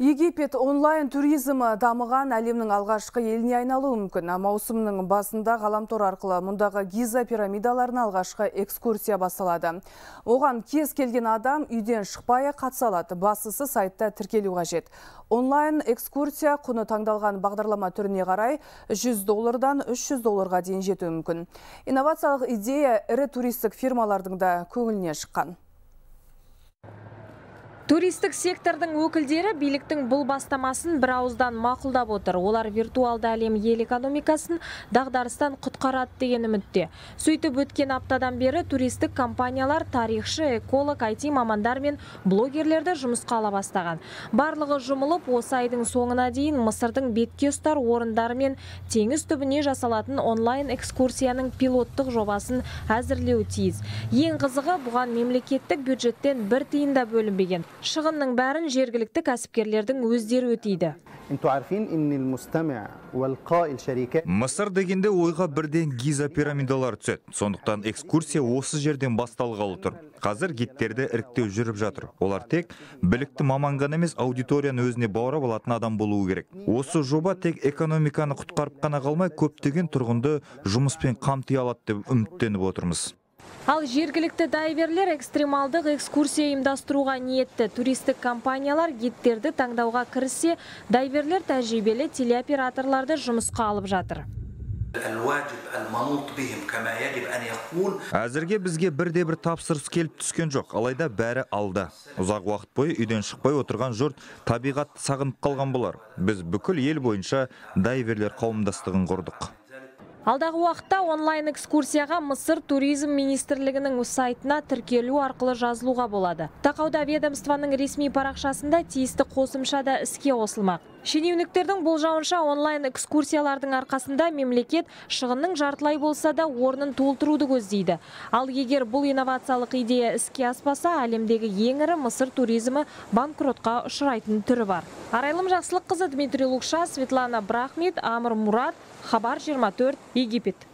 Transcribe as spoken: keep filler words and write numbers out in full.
Египет онлайн туризмі дамыған әлемнің алғашқы еліне айналуы мүмкін. Маусымның басында ғаламтор арқылы мұндағы Гиза пирамидаларына алғашқы экскурсия басталады. Оған кез келген адам үйден шықпай қатыса алады. Бастысы сайтта тіркелу қажет. Онлайн экскурсия құны таңдалған бағдарлама түріне қарай жүз доллардан үш жүз долларға дейін жетуі мүмкін. Инновациялық идея ірі туристік фирмалардың да көңіліне шыққан. Туристік сектордың өкілдері биліктің бұл бастамасын бір ауыздан мақұлдап отыр. Олар виртуалды әлем ел экономикасын дағдарыстан құтқарады деген үмітте. Сөйтіп өткен аптадан бері туристік компаниялар тарихшы, эколог, ай ти мамандар мен блогерлерді жұмысқа ала бастаған. Барлығы жұмылып, осы айдың соңына дейін Мысырдың бетке ұстар орындары мен теңіз түбіне жасалатын онлайн экскурсияның пилоттық жобасын әзірлеу тиіс. Ең қызығы, бұған мемлекеттік бюджеттен бір тиын да бөлінбеген. Шығынның бәрін жергілікті кәсіпкерлердің өздері өтейді. Мысыр дегенде ойға бірден Гиза пирамидалар түседі. Сондықтан экскурсия осы жерден басталғалы тұр. Қазір гидтерді іріктеу жүріп жатыр. Олар тек білікті маман ғана емес, аудиторияны өзіне баурап алатын адам болуы керек. Осы жоба тек экономиканы құтқарып қана қалмай, көптеген тұрғынды жұмыспен қамти алады деп үміттеніп отырмыз. Ал жергілікті дайверлер экстремалдық экскурсия ұйымдастыруға ниетті. Туристік компаниялар гидтерді таңдауға кіріссе, дайверлер тәжірибелі телеоператорларды жұмысқа алып жатыр. Әзірге бізге бірде бір тапсырыс келіп түскен жоқ, алайда бәрі алда. Ұзақ уақыт бойы үйден шықпай отырған жұрт табиғатты сағынып қалған болар. Біз бүкіл ел бойынша дайверлер қауымдастығын құрдық. Алдағы уақытта онлайн экскурсияға Мысыр туризм министрлігінің сайтына тіркелу арқылы жазылуға болады. Тақауда ведомствоның ресми парақшасында тиісті қосымша да іске қосылмақ. Шенеуніктердің болжауынша онлайн экскурсиялардың арқасында мемлекет шығынның жартылай болса да орнын толтыруды көздейді. Ал егер бұл инновациялық идея іске аспаса, әлемдегі ең ірі Мысыр туризмі банкротқа ұшырайтын түрі бар. Арайлым Жақсылыққызы, Дмитрий Лукша, Светлана Брахмет, Амр Мурат, Хабар жиырма төрт, Египет.